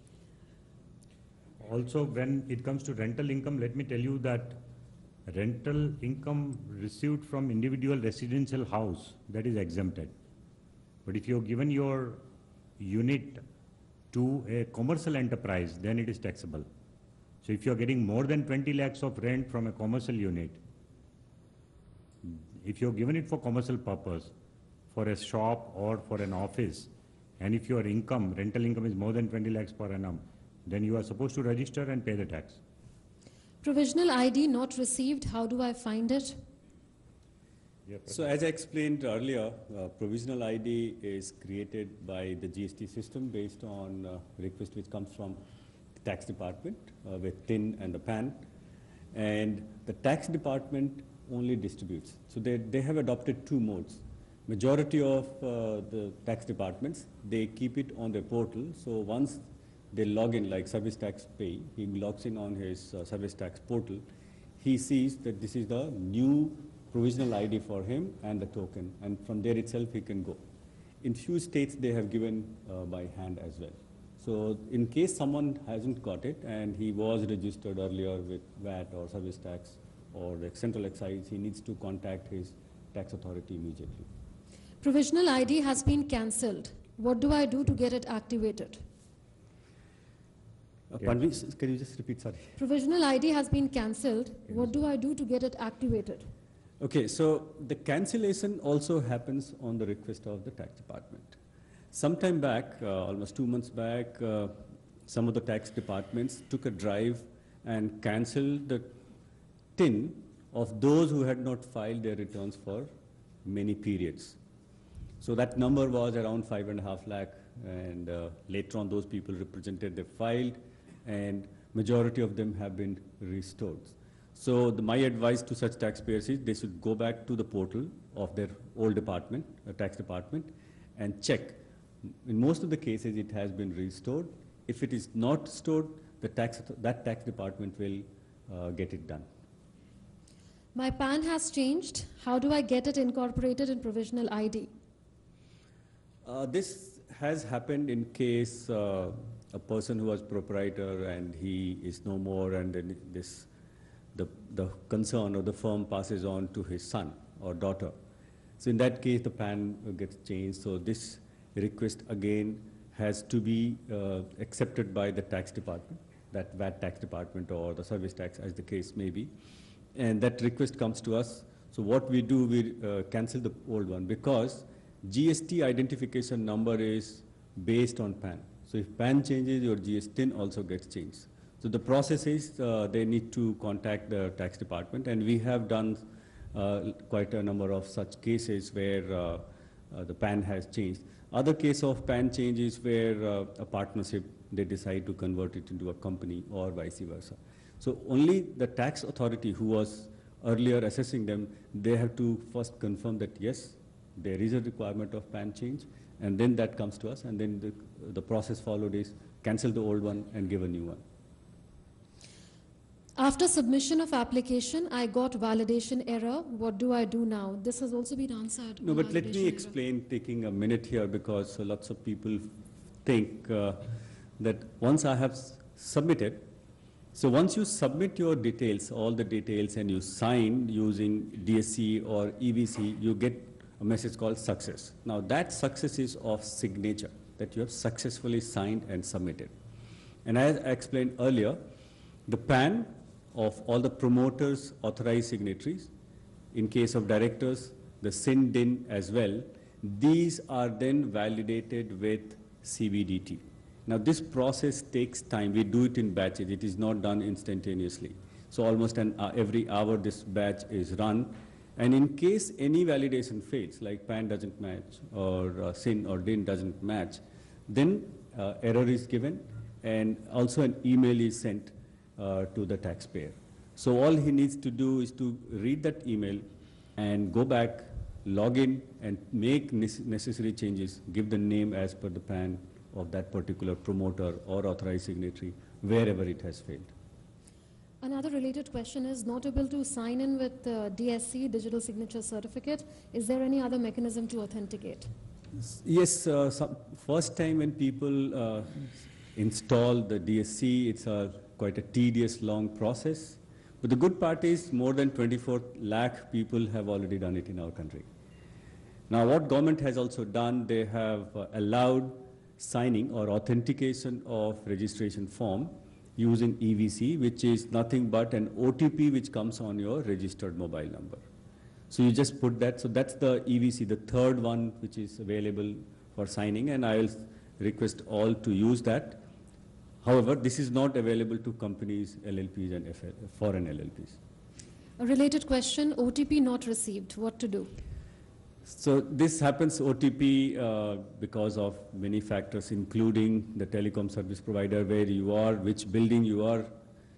S2: Also, when it comes to rental income, let me tell you that rental income received from individual residential house, that is exempted. But if you have given your unit to a commercial enterprise, then it is taxable. So if you are getting more than twenty lakhs of rent from a commercial unit, if you have given it for commercial purpose, for a shop or for an office, and if your income, rental income is more than twenty lakhs per annum, then you are supposed to register and pay the tax.
S1: Provisional I D not received, how do I find it?
S2: Yeah,
S3: so as I explained earlier, uh, provisional I D is created by the G S T system based on uh, request which comes from the tax department uh, with T I N and the P A N. And the tax department only distributes. So they, they have adopted two modes. Majority of uh, the tax departments, they keep it on their portal. So once they log in, like service tax pay, he logs in on his uh, service tax portal, he sees that this is the new provisional I D for him and the token, and from there itself he can go. In few states they have given uh, by hand as well. So in case someone hasn't got it and he was registered earlier with V A T or service tax or the central excise, he needs to contact his tax authority immediately.
S1: Provisional I D has been cancelled. What do I do to get it activated?
S3: Uh, Pardon me, can you just repeat, sorry?
S1: Provisional I D has been cancelled. What do I do to get it activated?
S3: Okay, so the cancellation also happens on the request of the tax department. Sometime back, uh, almost two months back, uh, some of the tax departments took a drive and cancelled the T I N of those who had not filed their returns for many periods. So that number was around five and a half lakh, and uh, later on those people represented, they filed, and majority of them have been restored. So the, my advice to such taxpayers is they should go back to the portal of their old department, uh, tax department, and check. In most of the cases, it has been restored. If it is not restored, the tax, that tax department will uh, get it done.
S1: My P A N has changed. How do I get it incorporated in provisional I D?
S3: Uh, this has happened in case uh, a person who was proprietor and he is no more, and then this, the, the concern or the firm passes on to his son or daughter. So in that case, the P A N gets changed. So this request again has to be uh, accepted by the tax department, that V A T tax department or the service tax, as the case may be. And that request comes to us. So what we do, we uh, cancel the old one, because G S T identification number is based on P A N. So if P A N changes, your G S T I N also gets changed. So the process is uh, they need to contact the tax department, and we have done uh, quite a number of such cases where uh, uh, the P A N has changed. Other case of P A N change is where uh, a partnership, they decide to convert it into a company or vice versa. So only the tax authority who was earlier assessing them, they have to first confirm that yes, there is a requirement of P A N change, and then that comes to us, and then the, the process followed is cancel the old one and give a new one.
S1: After submission of application, I got validation error. What do I do now? This has also been answered.
S3: No, but let
S1: validation
S3: me
S1: error.
S3: explain, taking a minute here, because uh, lots of people think uh, that once I have s- submitted, so once you submit your details, all the details, and you sign using D S C or E V C, you get a message called success. Now that success is of signature, that you have successfully signed and submitted. And as I explained earlier, the P A N of all the promoters, authorized signatories, in case of directors, the S I N D I N as well, These are then validated with C V D T. Now this process takes time. We do it in batches. It is not done instantaneously. So almost an, uh, every hour this batch is run. And in case any validation fails, like P A N doesn't match or uh, S I N or D I N doesn't match, then uh, error is given and also an email is sent uh, to the taxpayer. So all he needs to do is to read that email and go back, log in and make necessary changes, give the name as per the P A N of that particular promoter or authorized signatory wherever it has failed.
S1: Another related question is, not able to sign in with uh, D S C, Digital Signature Certificate. Is there any other mechanism to authenticate?
S3: Yes, uh, some, first time when people uh, install the D S C, it's a, quite a tedious, long process. But the good part is more than twenty-four lakh people have already done it in our country. Now what government has also done, they have uh, allowed signing or authentication of registration form using E V C, which is nothing but an O T P which comes on your registered mobile number. So you just put that, so that's the E V C, the third one which is available for signing, and I will request all to use that. However, this is not available to companies, L L Ps and F L, foreign L L Ps.
S1: A related question, O T P not received, what to do?
S3: So this happens O T P uh, because of many factors, including the telecom service provider, where you are, which building you are.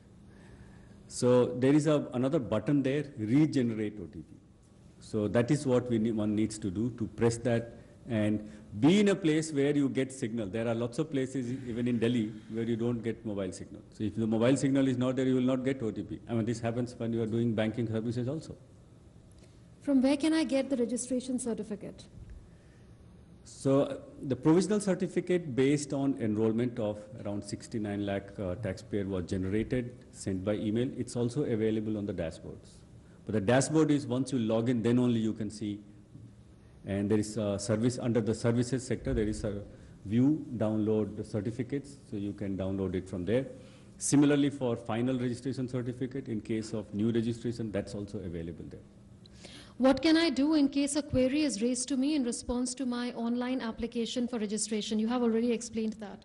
S3: So there is a, another button there, regenerate O T P. So that is what we need, one needs to do, to press that and be in a place where you get signal. There are lots of places, even in Delhi, where you don't get mobile signal. So if the mobile signal is not there, you will not get O T P. I mean, this happens when you are doing banking services also.
S1: From where can I get the registration certificate?
S3: So uh, the provisional certificate based on enrollment of around sixty-nine lakh uh, taxpayer was generated, sent by email. It's also available on the dashboards. But the dashboard is once you log in, then only you can see. And there is a service under the services sector, there is a view, download the certificates, so you can download it from there. Similarly for final registration certificate, in case of new registration, that's also available there.
S1: What can I do in case a query is raised to me in response to my online application for registration? You have already explained that.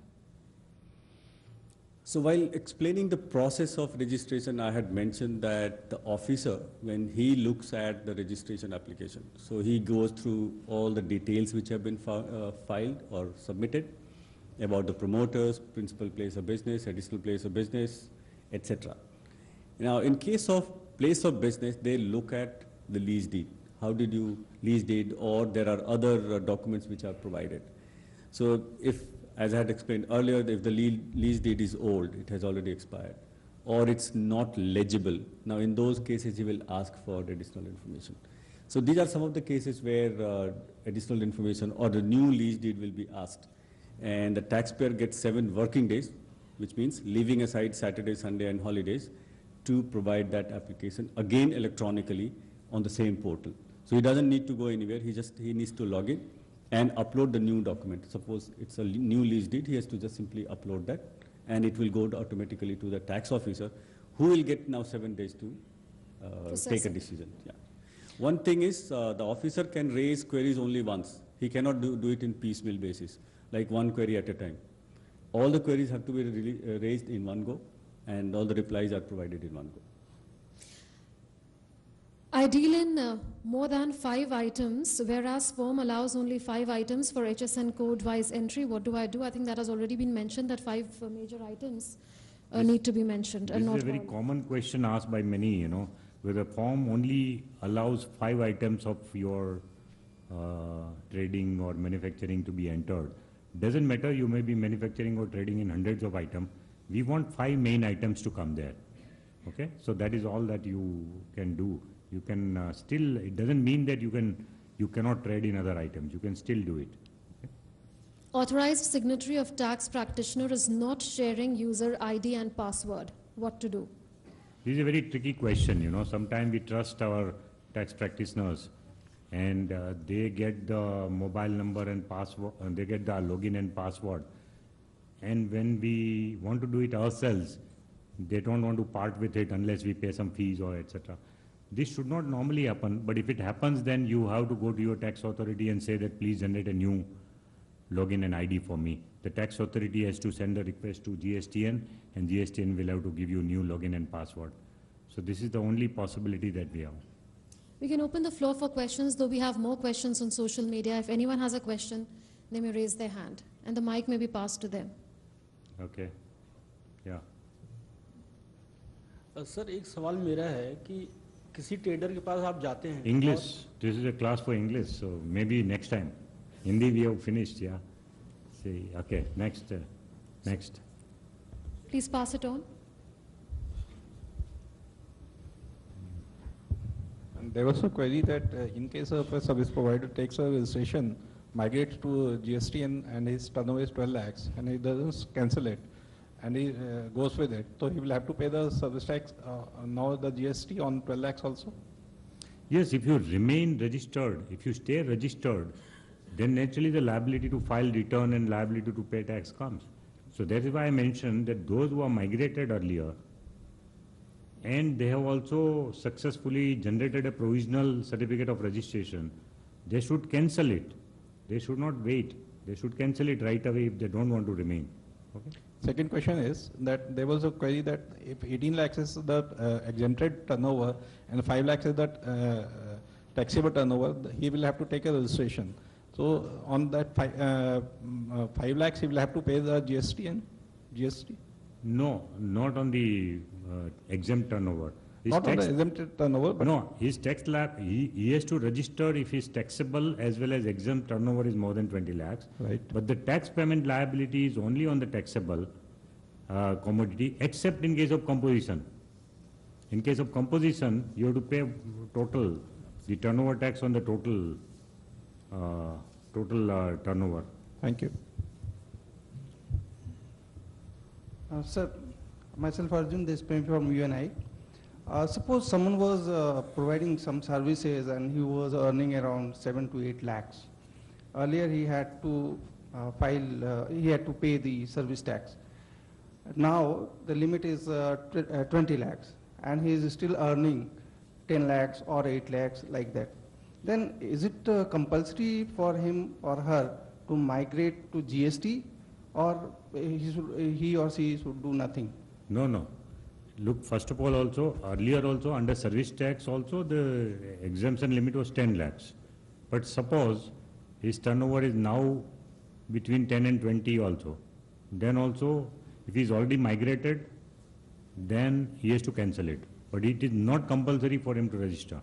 S3: So while explaining the process of registration, I had mentioned that the officer, when he looks at the registration application, so he goes through all the details which have been uh, filed or submitted about the promoters, principal place of business, additional place of business, et cetera. Now, in case of place of business, they look at the lease deed. How did you lease deed, or there are other uh, documents which are provided. So if, as I had explained earlier, if the lease deed is old, it has already expired, or it's not legible, now in those cases he will ask for additional information. So these are some of the cases where uh, additional information or the new lease deed will be asked. And the taxpayer gets seven working days, which means leaving aside Saturday, Sunday and holidays, to provide that application again electronically on the same portal. So he doesn't need to go anywhere, he just he needs to log in and upload the new document. Suppose it's a new lease deed, he has to just simply upload that, and it will go to automatically to the tax officer, who will get now seven days to uh, take a decision. Yeah. One thing is, uh, the officer can raise queries only once. He cannot do, do it in piecemeal basis, like one query at a time. All the queries have to be uh, raised in one go, and all the replies are provided in one go.
S1: I deal in uh, more than five items, whereas form allows only five items for H S N code-wise entry. What do I do? I think that has already been mentioned, that five uh, major items uh,
S2: this,
S1: need to be mentioned.
S2: This
S1: and not
S2: is a very
S1: all.
S2: common question asked by many, you know, where the form only allows five items of your uh, trading or manufacturing to be entered. Doesn't matter, you may be manufacturing or trading in hundreds of items. We want five main items to come there. Okay, so that is all that you can do. You can uh, still, it doesn't mean that you can, you cannot trade in other items. You can still do it. Okay?
S1: Authorized signatory of tax practitioner is not sharing user I D and password. What to do?
S2: This is a very tricky question. You know, sometimes we trust our tax practitioners, and uh, they get the mobile number and password, and they get the login and password. And when we want to do it ourselves, they don't want to part with it unless we pay some fees or et cetera. This should not normally happen, but if it happens, then you have to go to your tax authority and say that please generate a new login and I D for me. The tax authority has to send a request to G S T N, and G S T N will have to give you new login and password. So this is the only possibility that we have.
S1: We can open the floor for questions, though we have more questions on social media. If anyone has a question, they may raise their hand, and the mic may be passed to them.
S2: Okay. Yeah.
S5: Sir एक सवाल मेरा है कि किसी trader के पास आप जाते हैं
S2: English. This is a class for English, so maybe next time. Hindi we have finished, yeah. See, okay, next, uh, next.
S1: Please pass it on.
S6: And there was a query that uh, in case of a service provider takes a registration, migrates to G S T and, and his turnover is twelve lakhs, and he doesn't cancel it, and he uh, goes with it, so he will have to pay the service tax, uh, now the G S T on twelve lakhs also?
S2: Yes, if you remain registered, if you stay registered, then naturally the liability to file return and liability to pay tax comes. So that is why I mentioned that those who are migrated earlier and they have also successfully generated a provisional certificate of registration, they should cancel it. They should not wait. They should cancel it right away if they don't want to remain. Okay?
S6: Second question is that there was a query that if eighteen lakhs is the uh, exempted turnover and five lakhs is that uh, taxable turnover, he will have to take a registration. So on that five, uh, uh, five lakhs, he will have to pay the G S T and G S T?
S2: No, not on the uh, exempt turnover. His
S6: Not on
S2: tax-
S6: the exempted turnover, but
S2: No, his tax lab, he, he has to register if his taxable as well as exempt turnover is more than twenty lakhs.
S6: Right.
S2: But the tax payment liability is only on the taxable uh, commodity, except in case of composition. In case of composition, you have to pay total, the turnover tax on the total, uh, total uh, turnover.
S6: Thank you.
S7: Uh, sir, myself Arjun, this is from U N I. Uh, suppose someone was uh, providing some services and he was earning around seven to eight lakhs. Earlier he had to uh, file, uh, he had to pay the service tax. Now the limit is uh, tw uh, twenty lakhs and he is still earning ten lakhs or eight lakhs like that. Then is it uh, compulsory for him or her to migrate to G S T, or he, should, he or she should do nothing?
S2: No, no. Look, first of all also, earlier also under service tax also the exemption limit was ten lakhs. But suppose his turnover is now between ten and twenty also. Then also, if he is already migrated, then he has to cancel it. But it is not compulsory for him to register.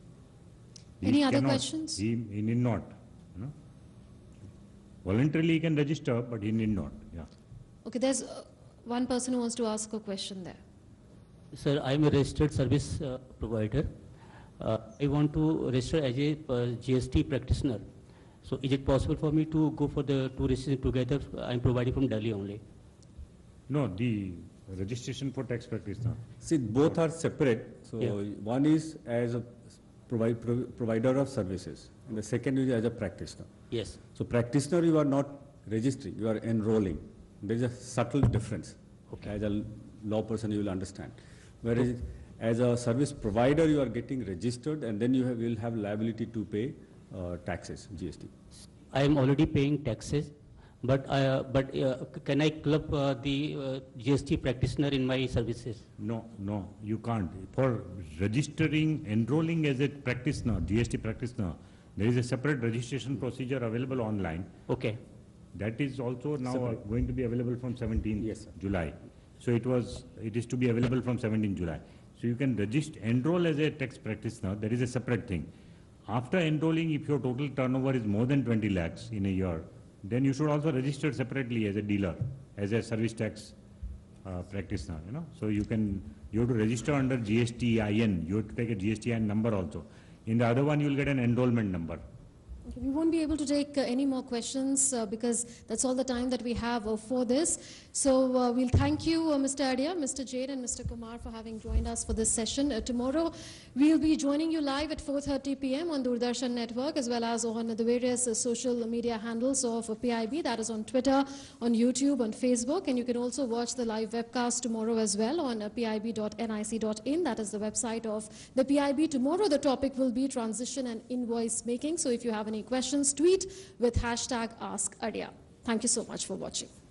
S2: He
S1: Any other
S2: cannot-
S1: questions?
S2: He, he need not. You know? Voluntarily he can register, but he need not. Yeah.
S1: Okay, there's uh, one person who wants to ask a question there.
S8: Sir, I am a registered service uh, provider. Uh, I want to register as a uh, G S T practitioner. So is it possible for me to go for the two registrations together? I am providing from Delhi only.
S2: No, the registration for tax practitioner.
S3: See, both are separate. So
S8: Yeah.
S3: one is as a provi pro provider of services, and the second is as a practitioner.
S8: Yes.
S3: So practitioner, you are not registering, you are enrolling. There is a subtle difference.
S8: Okay.
S3: As a law person, you will understand. Whereas as a service provider, you are getting registered, and then you have, will have liability to pay uh, taxes, G S T.
S8: I am already paying taxes, but uh, but uh, can I club uh, the uh, G S T practitioner in my services?
S2: No, no, you can't. For registering, enrolling as a practitioner, G S T practitioner, there is a separate registration procedure available online.
S8: Okay.
S2: That is also now uh,
S3: Separate.
S2: going to be available from seventeenth
S3: Yes, sir.
S2: July. So it was, it is to be available from seventeenth July. So you can register, enroll as a tax practitioner. That is a separate thing. After enrolling, if your total turnover is more than twenty lakhs in a year, then you should also register separately as a dealer, as a service tax uh, practitioner, you know. So you can, you have to register under G S T I N. You have to take a G S T I N number also. In the other one, you will get an enrollment number.
S1: Okay, we won't be able to take uh, any more questions uh, because that's all the time that we have uh, for this. So uh, we'll thank you, uh, Mister Adhia, Mister Jain and Mister Kumar for having joined us for this session. Uh, tomorrow we'll be joining you live at four thirty p m on Doordarshan Network as well as on the various uh, social media handles of uh, P I B, that is on Twitter, on YouTube, on Facebook, and you can also watch the live webcast tomorrow as well on uh, P I B dot N I C dot in. That is the website of the P I B. Tomorrow the topic will be transition and invoice making. So if you have any questions, tweet with hashtag Ask Adhia. Thank you so much for watching.